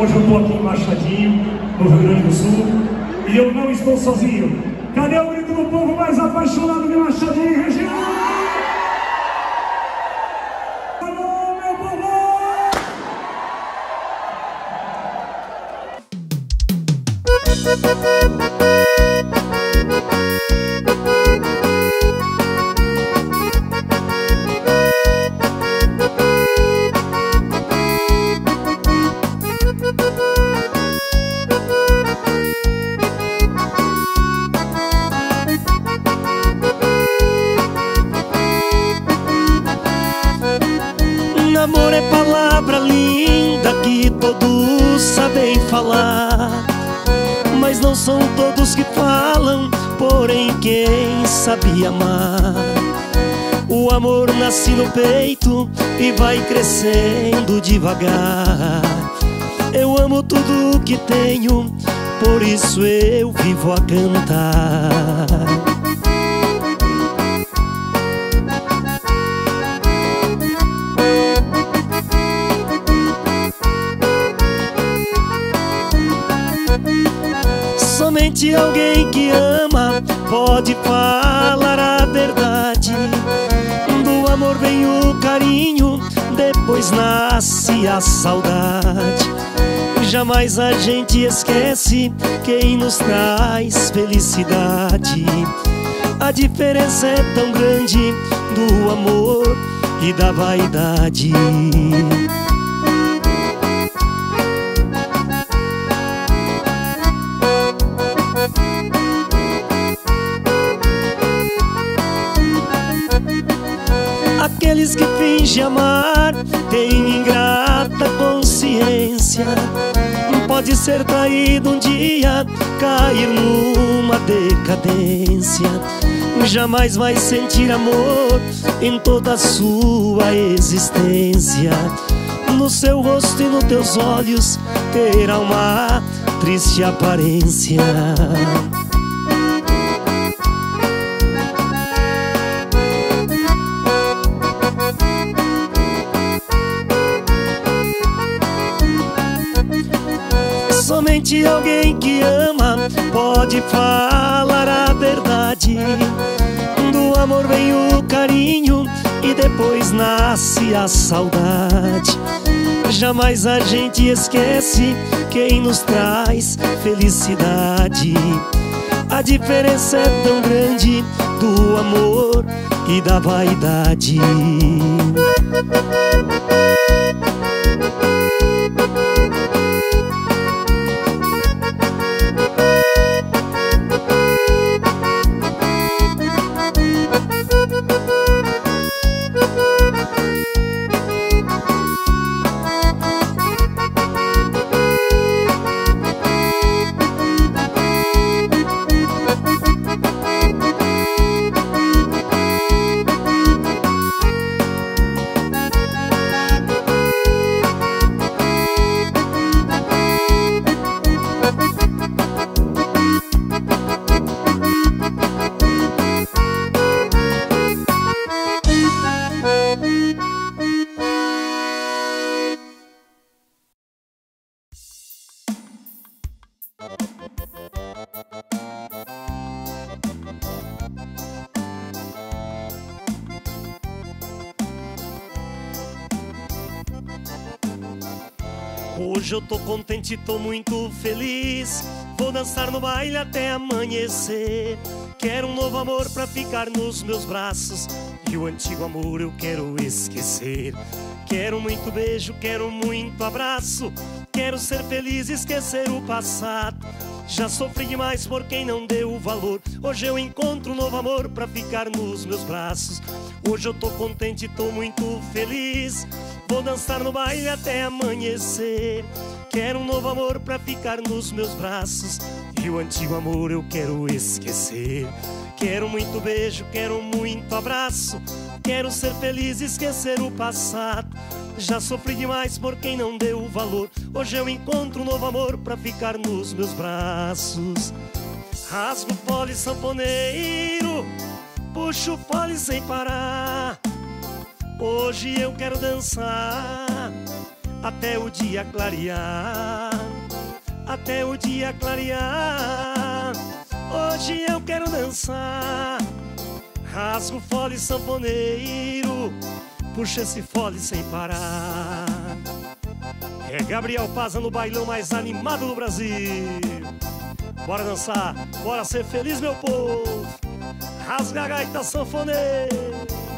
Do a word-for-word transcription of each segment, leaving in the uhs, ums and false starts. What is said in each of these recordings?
Hoje eu estou aqui em Machadinho, no Rio Grande do Sul, e eu não estou sozinho. Cadê o grito do povo mais apaixonado de Machadinho e região? Alô, meu povo! Amor é palavra linda que todos sabem falar, mas não são todos que falam, porém quem sabe amar. O amor nasce no peito e vai crescendo devagar. Eu amo tudo que tenho, por isso eu vivo a cantar. Somente alguém que ama pode falar a verdade. Do amor vem o carinho, depois nasce a saudade. Jamais a gente esquece quem nos traz felicidade. A diferença é tão grande do amor e da vaidade. Aqueles que fingem amar têm ingrata consciência. Pode ser traído um dia, cair numa decadência. Jamais vai sentir amor em toda a sua existência. No seu rosto e nos teus olhos terá uma triste aparência. Somente alguém que ama pode falar a verdade. Do amor vem o carinho e depois nasce a saudade. Jamais a gente esquece quem nos traz felicidade. A diferença é tão grande do amor e da vaidade. Hoje eu tô contente, tô muito feliz. Vou dançar no baile até amanhecer. Quero um novo amor pra ficar nos meus braços, e o antigo amor eu quero esquecer. Quero muito beijo, quero muito abraço. Quero ser feliz e esquecer o passado. Já sofri demais por quem não deu valor. Hoje eu encontro um novo amor pra ficar nos meus braços. Hoje eu tô contente, tô muito feliz. Vou dançar no baile até amanhecer. Quero um novo amor pra ficar nos meus braços, e o antigo amor eu quero esquecer. Quero muito beijo, quero muito abraço. Quero ser feliz e esquecer o passado. Já sofri demais por quem não deu valor. Hoje eu encontro um novo amor pra ficar nos meus braços. Rasgo o fole sanfoneiro, puxo o fole sem parar. Hoje eu quero dançar até o dia clarear. até o dia clarear. Hoje eu quero dançar, rasgo o fole sanfoneiro, puxa esse fole sem parar. É Gabriel Paza no bailão mais animado do Brasil. Bora dançar, bora ser feliz, meu povo. Rasga a gaita sanfoneiro.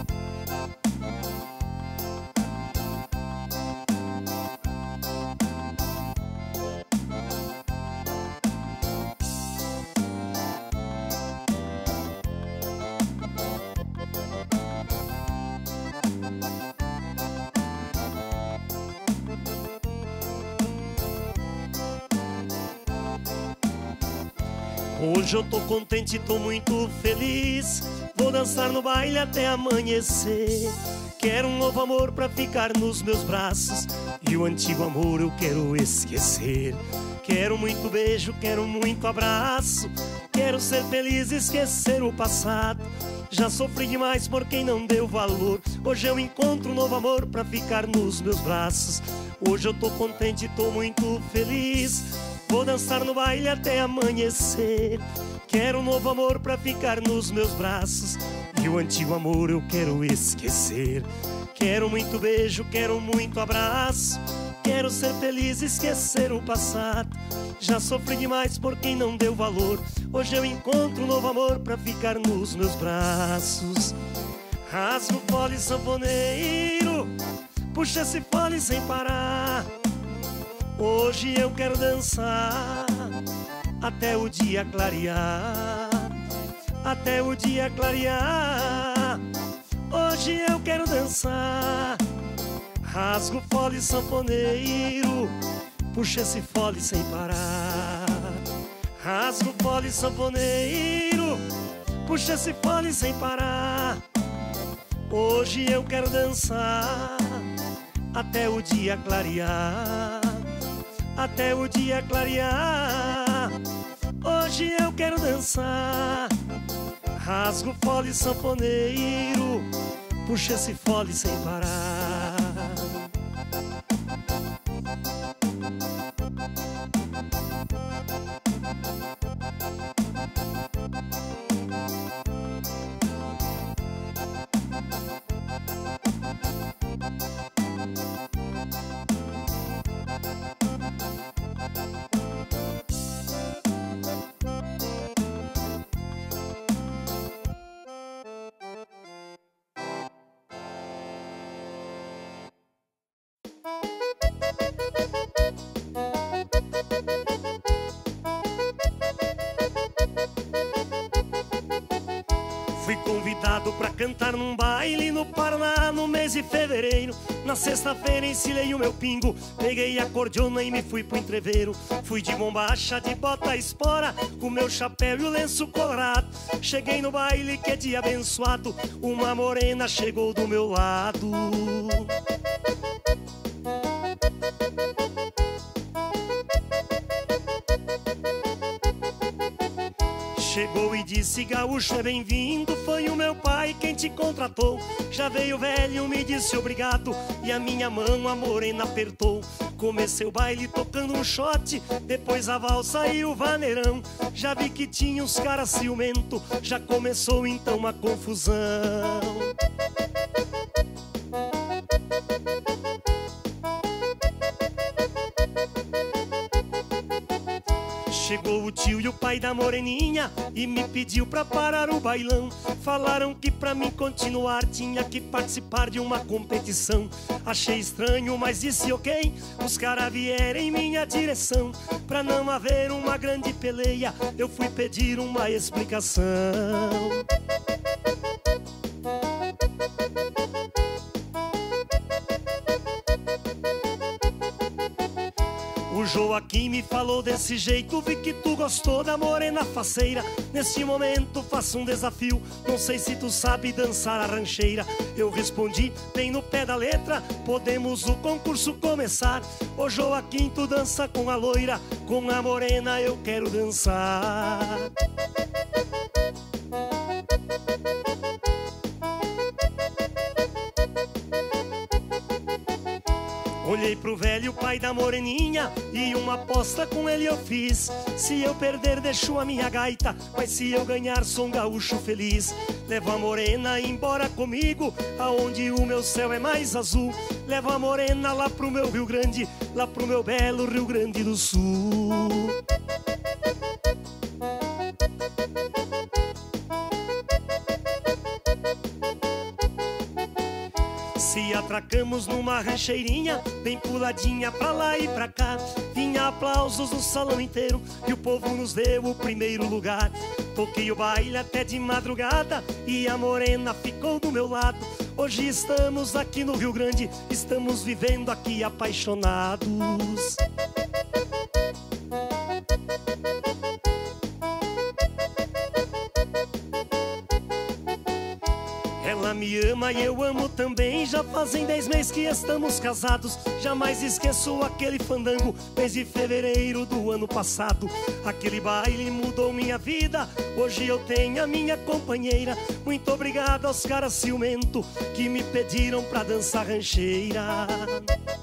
Hoje eu tô contente, tô muito feliz. Vou dançar no baile até amanhecer. Quero um novo amor pra ficar nos meus braços, e o antigo amor eu quero esquecer. Quero muito beijo, quero muito abraço. Quero ser feliz e esquecer o passado. Já sofri demais por quem não deu valor. Hoje eu encontro um novo amor pra ficar nos meus braços. Hoje eu tô contente, tô muito feliz. Vou dançar no baile até amanhecer. Quero um novo amor pra ficar nos meus braços, e o antigo amor eu quero esquecer. Quero muito beijo, quero muito abraço. Quero ser feliz e esquecer o passado. Já sofri demais por quem não deu valor. Hoje eu encontro um novo amor pra ficar nos meus braços. Rasgo o fole sanfoneiro, puxa esse fole sem parar. Hoje eu quero dançar até o dia clarear, até o dia clarear. Hoje eu quero dançar. Rasgo o fole sanfoneiro, puxa esse fole sem parar. Rasgo o fole sanfoneiro, puxa esse fole sem parar. Hoje eu quero dançar até o dia clarear, até o dia clarear. Hoje eu quero dançar. Rasgo o fole sanfoneiro, puxa esse fole sem parar. Fui convidado pra cantar num baile no Paraná no mês de fevereiro. Na sexta-feira ensilei o meu pingo, peguei a cordiona e me fui pro entreveiro. Fui de bombacha, de bota espora, com meu chapéu e o lenço colorado. Cheguei no baile, que dia abençoado, uma morena chegou do meu lado. Chegou e disse: gaúcho é bem-vindo, foi o meu pai quem te contratou. Já veio velho, me disse obrigado, e a minha mão a morena apertou. Comecei o baile tocando um shot, depois a valsa e o vaneirão. Já vi que tinha uns caras ciumento, já começou então uma confusão. Chegou o tio e o pai da moreninha e me pediu pra parar o bailão. Falaram que pra mim continuar tinha que participar de uma competição. Achei estranho, mas disse ok. Os caras vieram em minha direção. Pra não haver uma grande peleia, eu fui pedir uma explicação. O Joaquim me falou desse jeito: vi que tu gostou da morena faceira. Neste momento faço um desafio, não sei se tu sabe dançar a rancheira. Eu respondi bem no pé da letra: podemos o concurso começar. Ô Joaquim, tu dança com a loira, com a morena eu quero dançar. Olhei Falei pro velho pai da moreninha e uma aposta com ele eu fiz. Se eu perder deixo a minha gaita, mas se eu ganhar sou um gaúcho feliz. Levo a morena embora comigo, aonde o meu céu é mais azul. Levo a morena lá pro meu Rio Grande, lá pro meu belo Rio Grande do Sul. Se atracamos numa rancheirinha, bem puladinha pra lá e pra cá, vinha aplausos no salão inteiro e o povo nos deu o primeiro lugar. Toquei o baile até de madrugada e a morena ficou do meu lado. Hoje estamos aqui no Rio Grande, estamos vivendo aqui apaixonados. Ela me ama e eu amo também, já fazem dez meses que estamos casados. Jamais esqueço aquele fandango, mês de fevereiro do ano passado. Aquele baile mudou minha vida, hoje eu tenho a minha companheira. Muito obrigado aos caras ciumento que me pediram pra dançar rancheira.